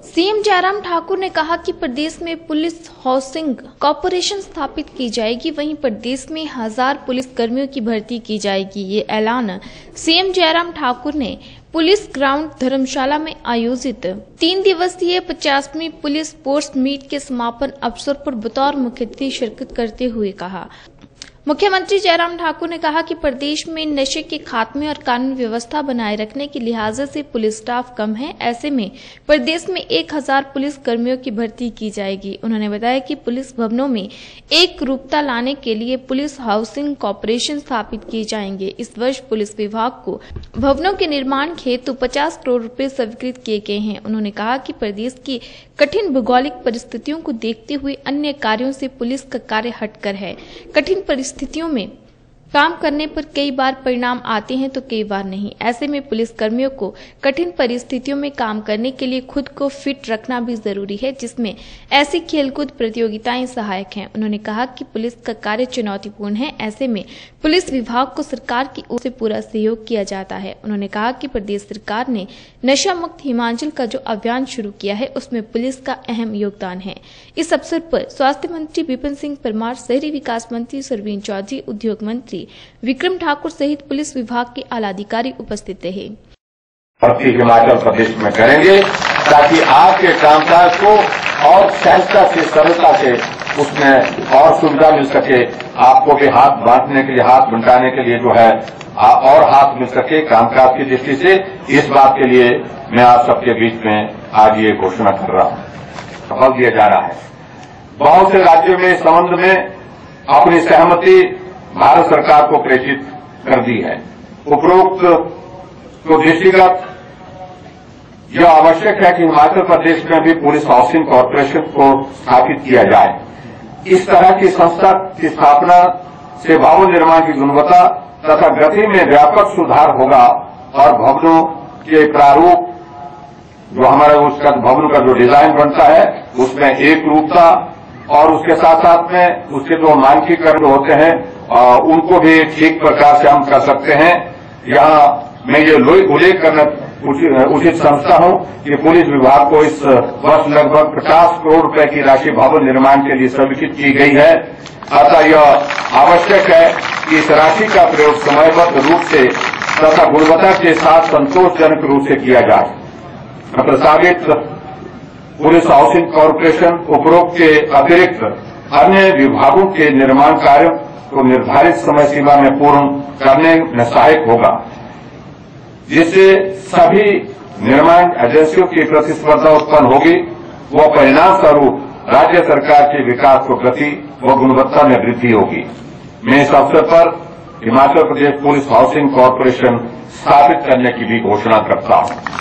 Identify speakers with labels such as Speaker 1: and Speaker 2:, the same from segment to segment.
Speaker 1: CM Jairam Thakur ने कहा कि प्रदेश में पुलिस हाउसिंग कॉर्पोरेशन स्थापित की जाएगी, वहीं प्रदेश में 1000 पुलिस कर्मियों की भर्ती की जाएगी। ये ऐलान सीएम जयराम ठाकुर ने पुलिस ग्राउंड धर्मशाला में आयोजित 3 दिवसीय 50वीं पुलिस स्पोर्ट्स मीट के समापन अवसर पर बतौर मुख्य अतिथि शिरकत करते हुए कहा। मुख्यमंत्री जयराम ठाकुर ने कहा कि प्रदेश में नशे के खात्मे और कानून व्यवस्था बनाए रखने के लिहाज से पुलिस स्टाफ कम है। ऐसे में प्रदेश में 1000 पुलिस कर्मियों की भर्ती की जाएगी। उन्होंने बताया कि पुलिस भवनों में एक रूपता लाने के लिए पुलिस हाउसिंग कॉर्पोरेशन स्थापित किए जाएंगे। इस वर्ष पुलिस विभाग को भवनों के निर्माण हेतु 50 करोड़ रुपए स्वीकृत किए गए हैं। उन्होंने कहा कि प्रदेश की कठिन भौगोलिक परिस्थितियों को देखते हुए अन्य कार्यों से पुलिस का कार्य हटकर है। कठिन परिस्थितियों में काम करने पर कई बार परिणाम आते हैं तो कई बार नहीं। ऐसे में पुलिस कर्मियों को कठिन परिस्थितियों में काम करने के लिए खुद को फिट रखना भी जरूरी है, जिसमें ऐसी खेलकूद प्रतियोगिताएं सहायक हैं। उन्होंने कहा कि पुलिस का कार्य चुनौतीपूर्ण है। ऐसे में पुलिस विभाग को सरकार की ओर से पूरा सहयोग किया जाता है। उन्होंने कहा कि प्रदेश सरकार ने नशा मुक्त हिमाचल का जो अभियान शुरू किया है, उसमें पुलिस का अहम योगदान है। इस अवसर पर स्वास्थ्य मंत्री विपिन सिंह परमार, शहरी विकास मंत्री सरवीन चौधरी, उद्योग मंत्री विक्रम ठाकुर सहित पुलिस विभाग के आला अधिकारी उपस्थित रहे।
Speaker 2: भर्ती हिमाचल प्रदेश में करेंगे ताकि आपके कामकाज को और सहजता से, सरलता से उसमें और सुविधा मिल सके, आपको भी हाथ बांटने के लिए, हाथ बंटाने के लिए जो है और हाथ मिल सके कामकाज की दृष्टि से। इस बात के लिए मैं आप सबके बीच में आज ये घोषणा कर रहा हूं। बल दिया जा रहा है। बहुत से राज्यों में इस संबंध में अपनी सहमति भारत सरकार को प्रेषित कर दी है। उपरोक्त को दृष्टिगत यह आवश्यक है कि हिमाचल प्रदेश में भी पुलिस हाउसिंग कॉर्पोरेशन को स्थापित किया जाए। इस तरह की संस्था की स्थापना से भवन निर्माण की गुणवत्ता तथा गति में व्यापक सुधार होगा और भवनों के प्रारूप जो हमारा उसका भवन का जो डिजाइन बनता है उसमें एक रूपता और उसके साथ साथ में उसके जो मानकीकरण होते हैं उनको भी ठीक प्रकार से हम कर सकते हैं। यहाँ मैं ये उल्लेख करना उचित समझता हूं कि पुलिस विभाग को इस वर्ष लगभग 50 करोड़ रुपए की राशि भवन निर्माण के लिए स्वीकृत की गई है। अतः यह आवश्यक है कि इस राशि का प्रयोग समयबद्ध रूप से तथा गुणवत्ता के साथ संतोषजनक रूप से किया जाए। प्रस्तावित पुलिस हाउसिंग कॉर्पोरेशन उपरोक्त के अतिरिक्त अन्य विभागों के निर्माण कार्यों को निर्धारित समय सीमा में पूर्ण करने में सहायक होगा, जिससे सभी निर्माण एजेंसियों की प्रतिस्पर्धा उत्पन्न होगी व परिणाम स्वरूप राज्य सरकार के विकास को गति व गुणवत्ता में वृद्धि होगी। मैं इस अवसर पर Himachal Pradesh police housing corporation स्थापित करने की भी घोषणा करता हूं।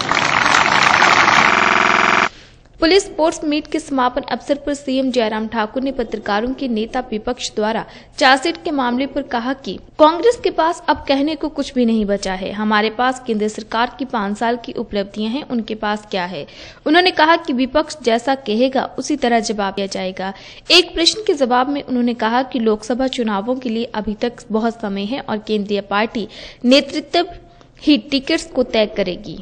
Speaker 1: पुलिस स्पोर्ट्स मीट के समापन अवसर पर सीएम जयराम ठाकुर ने पत्रकारों के नेता विपक्ष द्वारा चार्जशीट के मामले पर कहा कि कांग्रेस के पास अब कहने को कुछ भी नहीं बचा है। हमारे पास केंद्र सरकार की 5 साल की उपलब्धियां हैं, उनके पास क्या है। उन्होंने कहा कि विपक्ष जैसा कहेगा उसी तरह जवाब दिया जाएगा। एक प्रश्न के जवाब में उन्होंने कहा कि लोकसभा चुनावों के लिए अभी तक बहुत समय है और केंद्रीय पार्टी नेतृत्व ही टिकट्स को तय करेगी।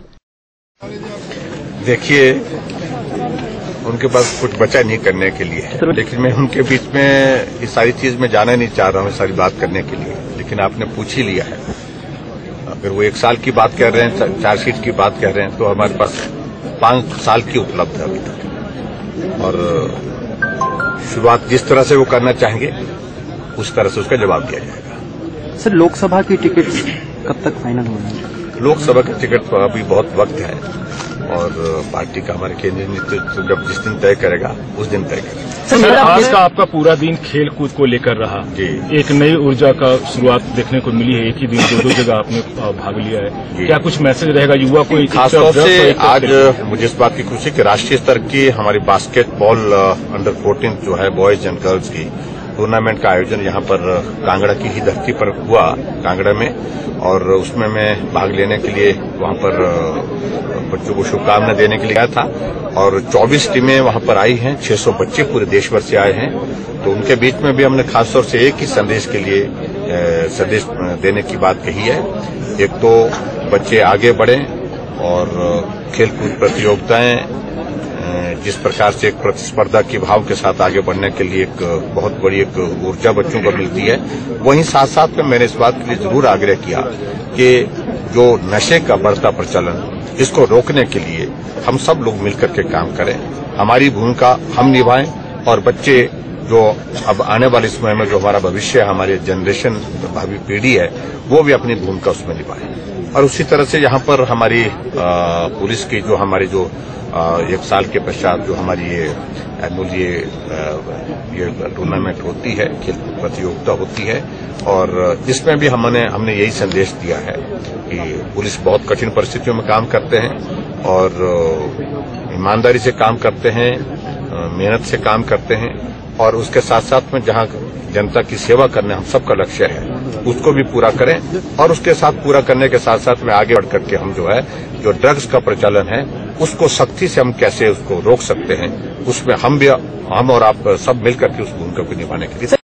Speaker 3: देखिए, उनके पास कुछ बचा नहीं करने के लिए, लेकिन मैं उनके बीच में इस सारी चीज में जाना नहीं चाह रहा हूँ, सारी बात करने के लिए। लेकिन आपने पूछ ही लिया है। अगर वो 1 साल की बात कह रहे हैं, चार्जशीट की बात कह रहे हैं, तो हमारे पास 5 साल की उपलब्ध है अभी तक। और शुरुआत जिस तरह से वो करना चाहेंगे उस तरह से उसका जवाब दिया जाएगा।
Speaker 4: सर, लोकसभा की टिकट कब तक फाइनल होगी?
Speaker 3: लोकसभा की टिकट पर अभी बहुत वक्त है और पार्टी का हमारे केंद्रीय नेतृत्व जब जिस दिन तय करेगा उस दिन तय करेगा।
Speaker 5: सर, आज का आपका पूरा दिन खेल कूद को लेकर रहा जी। एक नई ऊर्जा का शुरुआत देखने को मिली है। एक ही दिन 2 जगह आपने भाग लिया है। क्या कुछ मैसेज रहेगा युवा को?
Speaker 3: खासतौर से आज मुझे इस बात की खुशी कि राष्ट्रीय स्तर की हमारी बास्केटबॉल अंडर 14 जो है बॉयज एंड गर्ल्स की टूर्नामेंट का आयोजन यहाँ पर कांगड़ा की ही धरती पर हुआ, कांगड़ा में, और उसमें मैं भाग लेने के लिए वहाँ पर बच्चों को शुभकामना देने के लिए आया था। और 24 टीमें वहाँ पर आई हैं, 600 बच्चे पूरे देश भर से आए हैं। तो उनके बीच में भी हमने खासतौर से एक ही संदेश के लिए संदेश देने की बात कही है। एक तो बच्चे आगे बढ़ें और खेलकूद प्रतियोगिताएं जिस प्रकार से एक प्रतिस्पर्धा के भाव के साथ आगे बढ़ने के लिए एक बहुत बड़ी एक ऊर्जा बच्चों को मिलती है, वहीं साथ साथ में मैंने इस बात के लिए जरूर आग्रह किया कि जो नशे का बढ़ता प्रचलन, इसको रोकने के लिए हम सब लोग मिलकर के काम करें, हमारी भूमिका हम निभाएं और बच्चे जो अब आने वाले समय में जो हमारा भविष्य है, हमारी जनरेशन, भावी पीढ़ी है, वो भी अपनी भूमिका उसमें निभाए। और उसी तरह से यहाँ पर हमारी पुलिस की जो हमारी जो 1 साल के पश्चात जो हमारी ये एनुअल ये टूर्नामेंट होती है, खेल प्रतियोगिता होती है, और इसमें भी हमने यही संदेश दिया है कि पुलिस बहुत कठिन परिस्थितियों में काम करते हैं और ईमानदारी से काम करते हैं, मेहनत से काम करते हैं, और उसके साथ साथ में जहां जनता की सेवा करने हम सबका लक्ष्य है, उसको भी पूरा करें। और उसके साथ पूरा करने के साथ साथ में आगे बढ़ करके हम जो है जो ड्रग्स का प्रचलन है, उसको सख्ती से हम कैसे उसको रोक सकते हैं, उसमें हम और आप सब मिलकर के उस भूमिका को निभाने के लिए